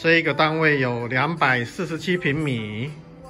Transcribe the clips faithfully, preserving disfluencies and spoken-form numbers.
这一个单位有两百四十七平米，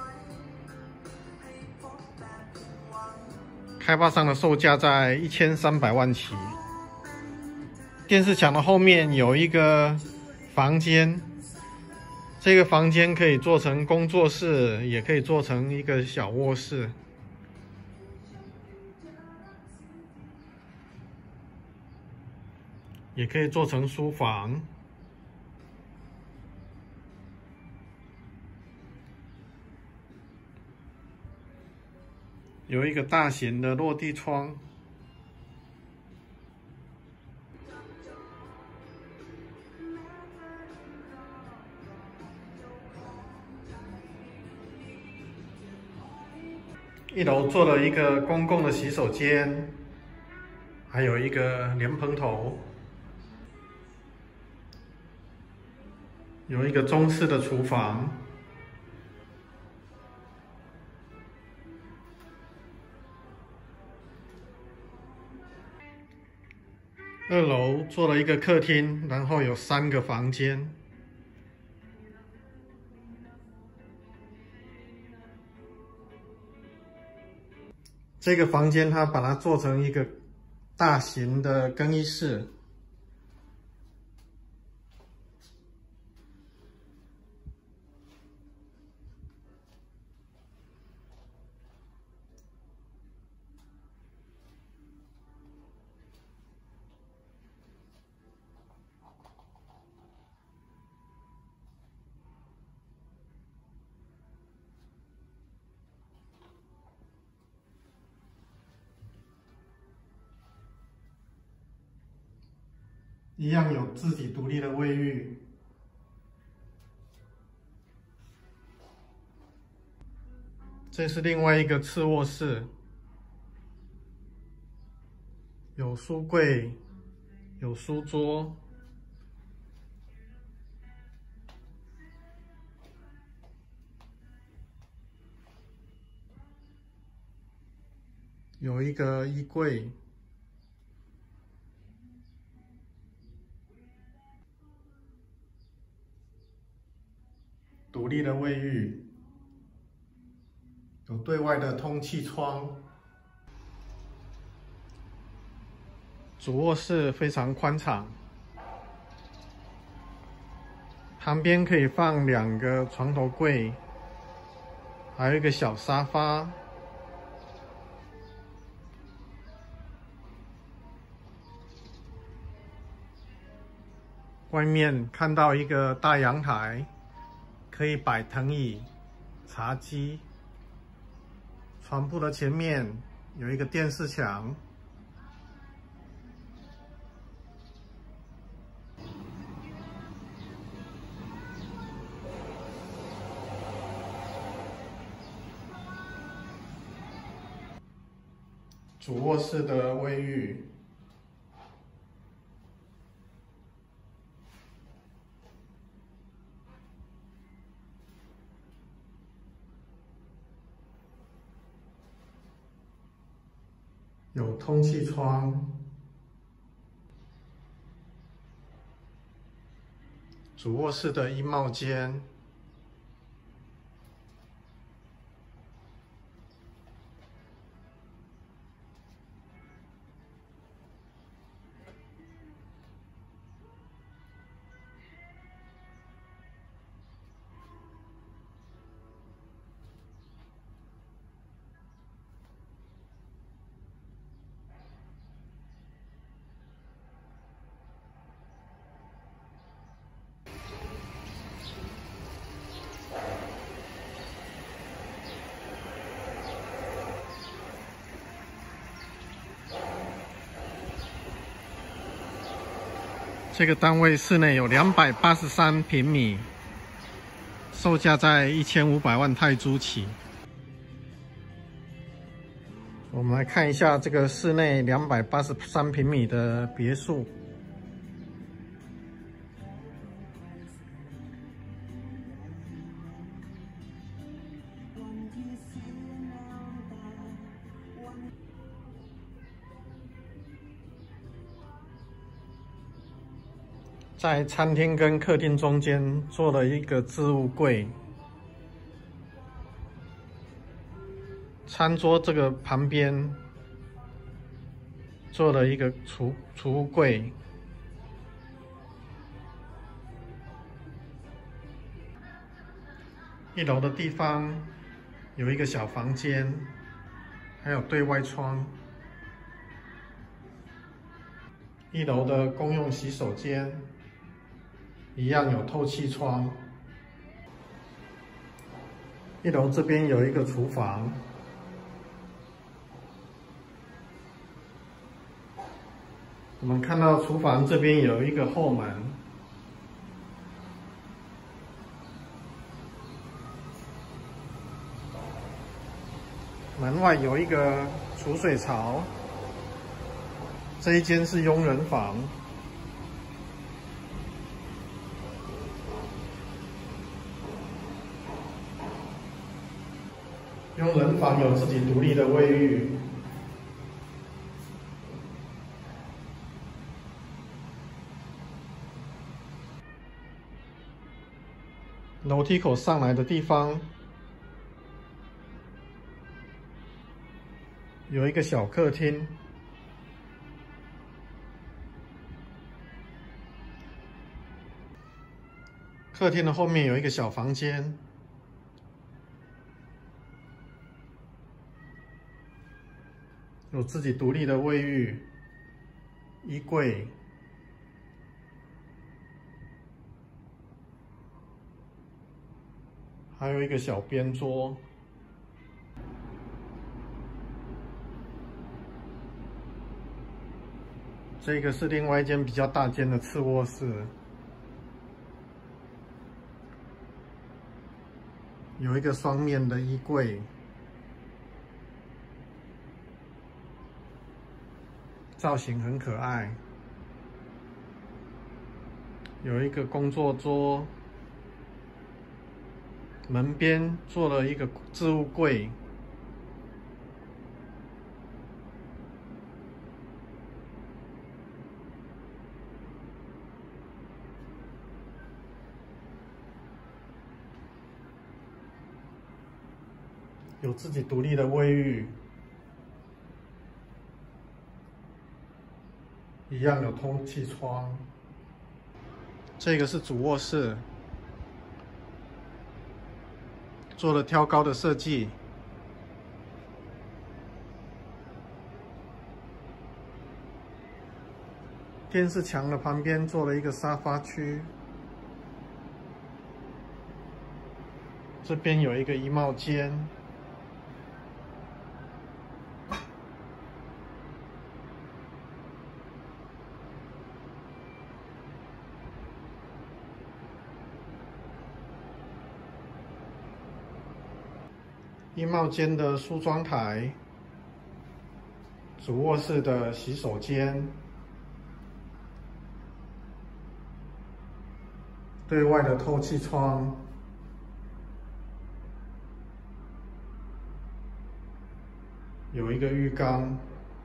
开发商的售价在一千三百万起。电视墙的后面有一个房间，这个房间可以做成工作室，也可以做成一个小卧室。也可以做成书房，有一个大型的落地窗，一楼做了一个公共的洗手间，还有一个莲蓬头。有一个中式的厨房，二楼做了一个客厅，然后有三个房间。这个房间它把它做成一个大型的更衣室。一样有自己独立的卫浴，这是另外一个次卧室，有书柜，有书桌，有一个衣柜。独立的卫浴，有对外的通气窗。主卧室非常宽敞，旁边可以放两个床头柜，还有一个小沙发。外面看到一个大阳台。可以摆藤椅、茶几。床铺的前面有一个电视墙。主卧室的卫浴。有通气窗，主卧室的衣帽间，这个单位室内有两百八十三平米，售价在一千五百万泰铢起。我们来看一下这个室内两百八十三平米的别墅。 在餐厅跟客厅中间做了一个置物柜，餐桌这个旁边做了一个储储物柜。一楼的地方有一个小房间，还有对外窗。一楼的公用洗手间一样有透气窗。一楼这边有一个厨房。我们看到厨房这边有一个后门。门外有一个储水槽，这一间是佣人房。佣人房有自己独立的卫浴，楼梯口上来的地方。有一个小客厅，客厅的后面有一个小房间，有自己独立的卫浴、衣柜，还有一个小边桌。这个是另外一间比较大间的次卧室，有一个双面的衣柜，造型很可爱。有一个工作桌，门边做了一个置物柜。有自己独立的卫浴，一样有通气窗。这个是主卧室，做了挑高的设计。电视墙的旁边做了一个沙发区，这边有一个衣帽间。衣帽间的梳妆台，主卧室的洗手间，对外的透气窗，有一个浴缸。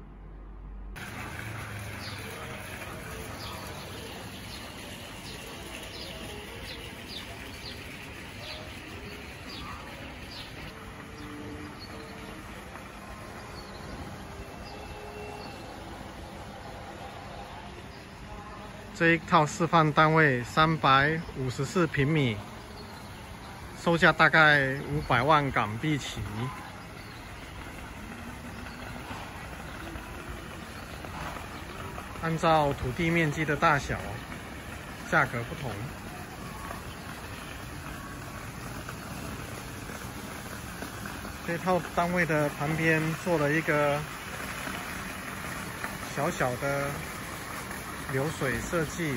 这一套示范单位三百五十四平米，售价大概五百万港币起。按照土地面积的大小，价格不同。这套单位的旁边做了一个小小的流水设计，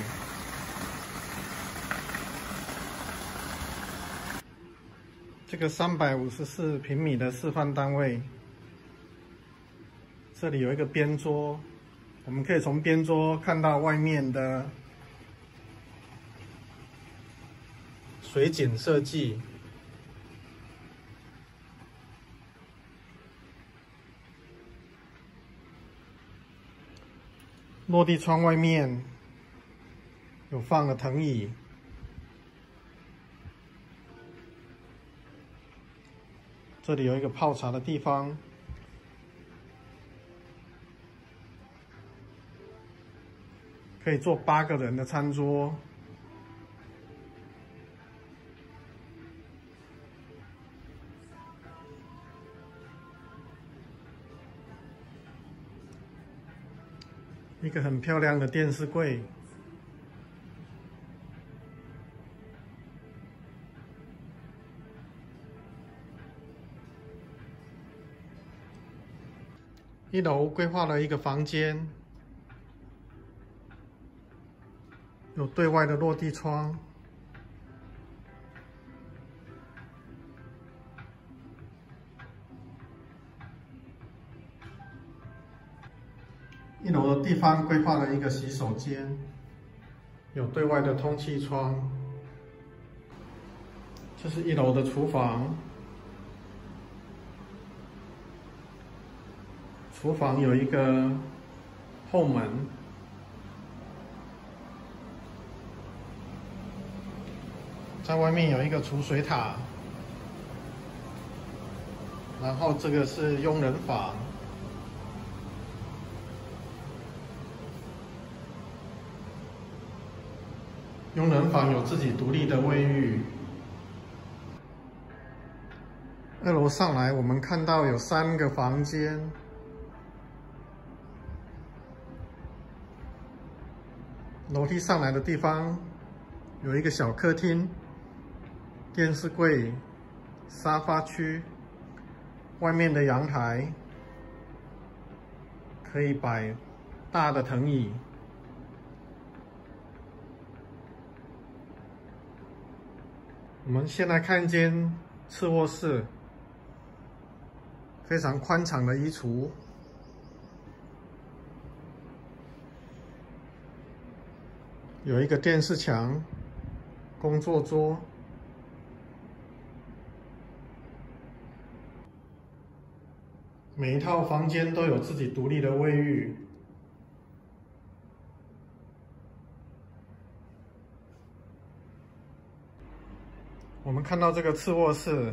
这个三百五十四平米的示范单位，这里有一个边桌，我们可以从边桌看到外面的水景设计。落地窗外面有放了藤椅，这里有一个泡茶的地方，可以坐八个人的餐桌。一个很漂亮的电视柜，一楼规划了一个房间，有对外的落地窗，一楼的地方规划了一个洗手间，有对外的通气窗。这是一楼的厨房，厨房有一个后门，在外面有一个储水塔，然后这个是佣人房。佣人房有自己独立的卫浴。二楼上来，我们看到有三个房间，楼梯上来的地方有一个小客厅、电视柜、沙发区，外面的阳台可以摆大的藤椅。我们先来看一间次卧室，非常宽敞的衣橱，有一个电视墙、工作桌，每一套房间都有自己独立的卫浴。我们看到这个次卧室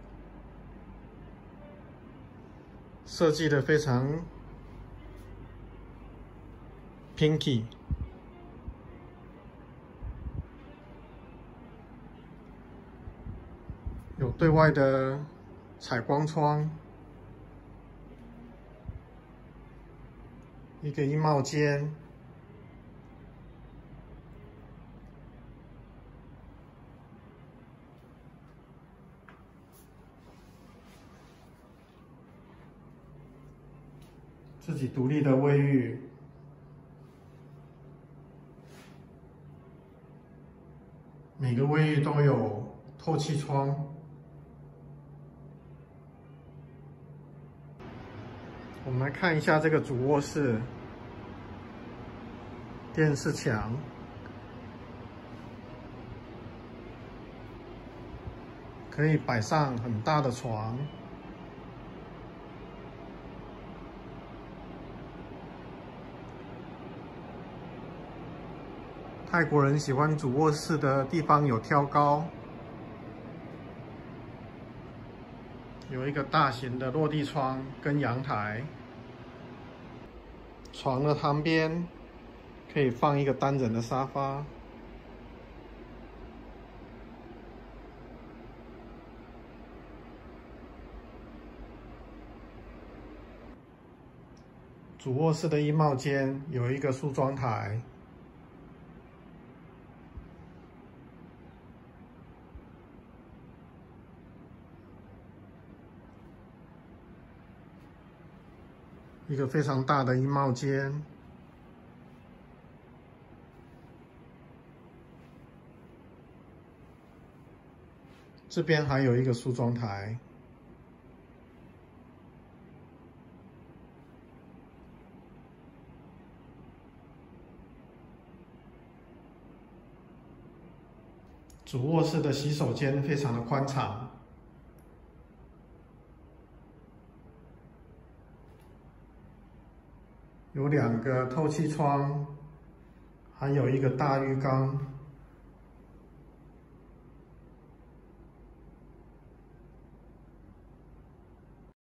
设计的非常 pinky， 有对外的采光窗，一个衣帽间。自己独立的卫浴，每个卫浴都有透气窗。我们来看一下这个主卧室，电视墙，可以摆上很大的床。泰国人喜欢主卧室的地方有挑高，有一个大型的落地窗跟阳台，床的旁边可以放一个单人的沙发。主卧室的衣帽间有一个梳妆台。一个非常大的衣帽间，这边还有一个梳妆台，主卧室的洗手间非常的宽敞。有两个透气窗， 还有一个大浴缸。